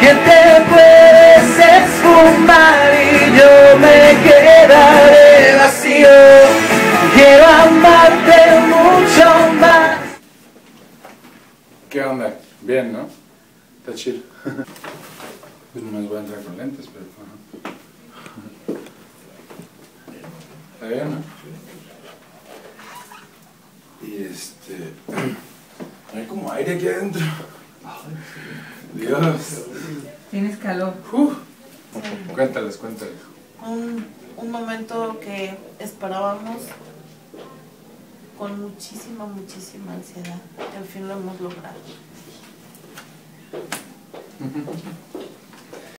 que te puedes esfumar y yo me quedaré vacío. Quiero amarte mucho más. ¿Qué onda? Bien, ¿no? Está chido. Pues no me voy a entrar con lentes, pero... Está bien, ¿no? Y hay como aire aquí adentro. Dios. Tienes calor. Cuéntales. Un momento que esperábamos con muchísima ansiedad. Al fin lo hemos logrado.